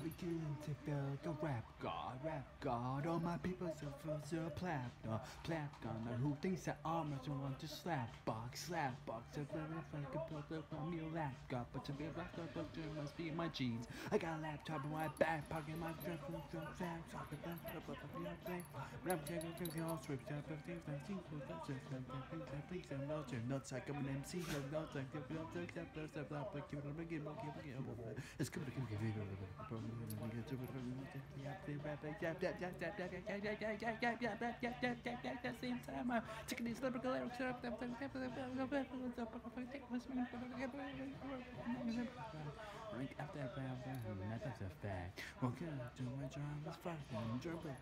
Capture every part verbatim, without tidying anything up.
beginning to feel like a rap god, rap god. All my people so feel so plap dog, plap gun. Who thinks that armors want to slap box, slap box? If I like a build up on me a lap god, but to be a rap god, but there must be my jeans. I got a laptop in my back pocket, my drug, drug, drug, drug, talking about the thing. But I'm taking the whole script, I'm taking the thing, please, I'm not your nuts, I come an M C, I'm not like the blood, the blood, the blood, but you don't get more, get more. It's good to get it. Same time, I'm taking these lyrical lyrics up. Rank after that's a fact. Okay, do my job as fuck. I'm drunk,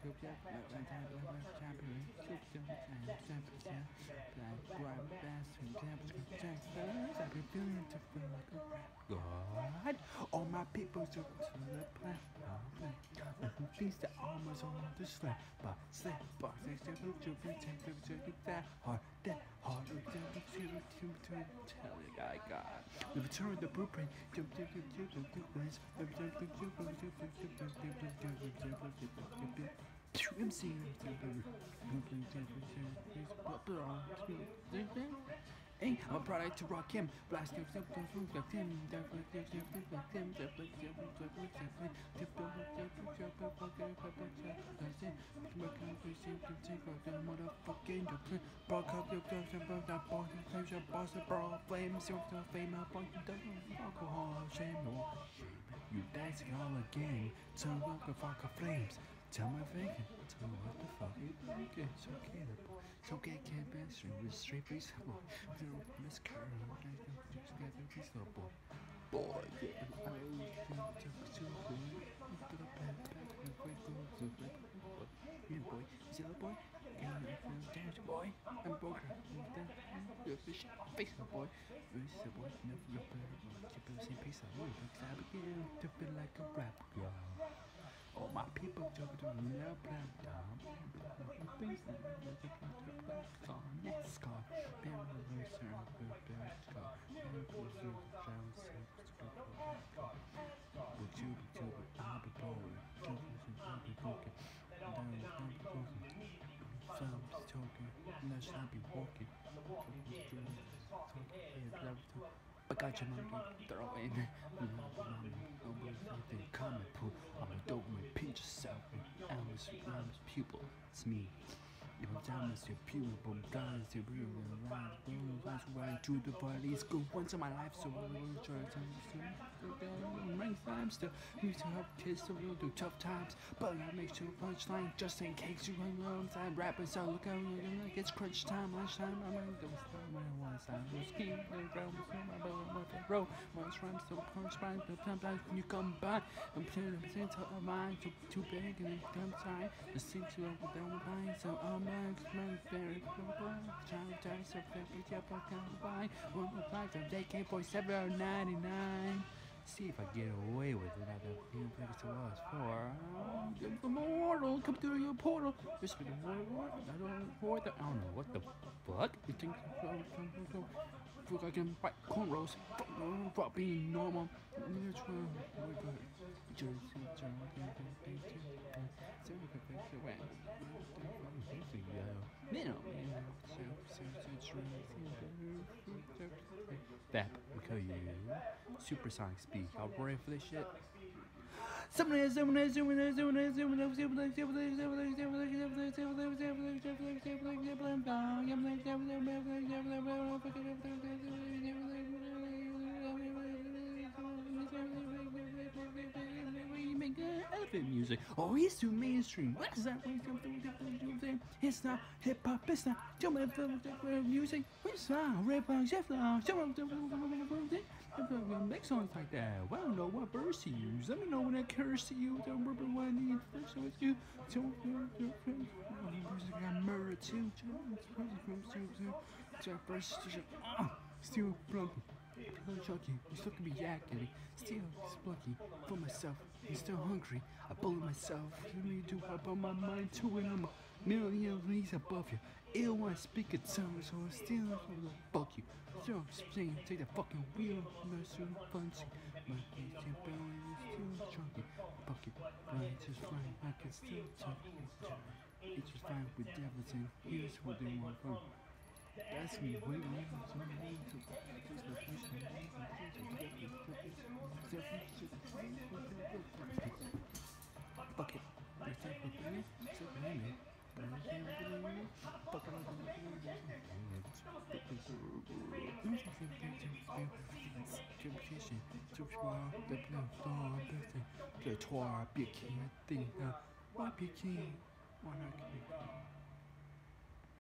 God, all my people to the platform. Who thinks the armor's on the slap? But slap box, they still look to be tempted to get that hard, that hard. To tell you, I got. We return the blueprint. M C Hey, I'm a product to rock him. Blast him, him, motherfucking broke up your boss, bro, flames, your fame up on the alcohol, shame, you dancing all again, turn like a fuck of flames. Tell my vegan, tell me what the fuck you think. It's okay, it's okay, can't be straight with straight face. Miss Carol, just got a piece of boy. Boy, yeah, boy, is it a boy? Dance boy, I'm broke. Your fish face of boy, this is a boy, never your bird, keep the same piece of wood, but I begin to feel like a rap girl. All my people jump to the air plan down. Things that are NASCAR. Barely serve the NASCAR. But you be too, I'll be bold. I'll be broken. I'll be broken. Some talking, unless I'll be walking. I got your monkey, throw in. Nobody's common pool. I'm a dope, repeat yourself. Alice, Alice, pupil, it's me. Your time is your pupil, God is your real right. That's right to the parties. Go once in my life, so I'm going to try to rank time still. Used to have kids to real do tough times, but I make sure punchline just in case you run your own time. Rapping, so look out, like it's crunch time, lunchtime. I'm going to go when I want to. I was king, and ground was in my belly, roll. Once rhymes, so punch by the sometimes when you come by, I'm playing the same top of mine, too, too big, and it comes high. The seats are over down the line, so I'm my very child dies of every job I can buy. One more five times A K forty-seven ninety-nine. See if I get away with it. I don't feel like it was for. The mortal come through your portal. This be the mortal. I don't know what the. I don't know what the fuck. You think I can fight cornrows? Fuck being normal. That because you supersonic speed. Y'all ready for this shit? Elephant music. Oh, he's too mainstream. What is that? It's not hip hop. It's not music. It's not rap. Make songs like that. Well, I don't know what verse to use. Let me know when I curse to you. Don't remember what I need first with you. I got murder too. Still broken. Chucky, you still can be yakking. Still spunky for myself. I'm still hungry. I bully myself. Let me do up on my mind too, and I'm a million leagues above you. Ill when I speak a tongue, so I'm still like fuck you. So saying, take the fucking wheel, I'm not so fancy. My face and belly is still chunky. Bucket, right, just fine. I can still talk. It's just fine with devils and here's what they want from. That's me, wait, wait, wait, wait, wait, bucket. Guitar, big kid, thing, why big kid? Why not?